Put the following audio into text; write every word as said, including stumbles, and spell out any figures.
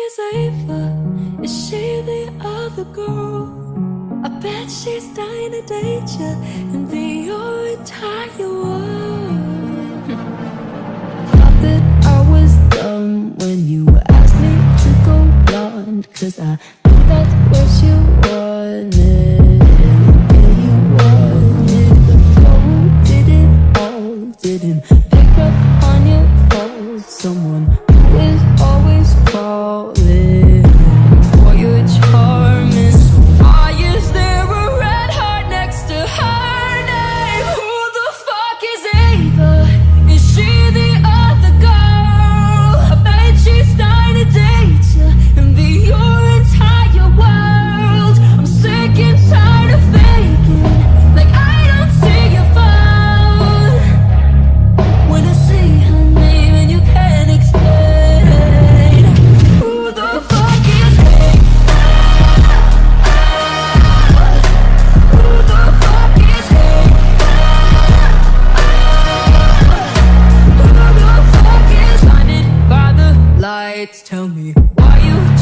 is Ava? Is she the other girl? I bet she's dying to date you and be your entire world. Thought that I was dumb when you asked me to go blonde, cause I knew that's what you wanted. Yeah, you wanted the gold, did it all, didn't pick up on your fault. Someone who is always falling for your charming. So why is there a red heart next to her name? Who the fuck is Ava? Is she the other girl? I bet she's dying to date you and be your entire world. I'm sick and tired of faking like I don't see your phone. When I see her name and you can't explain, who the fuck is Ava? Who the fuck is Ava? Who the fuck is blinded by the lights? Tell me why you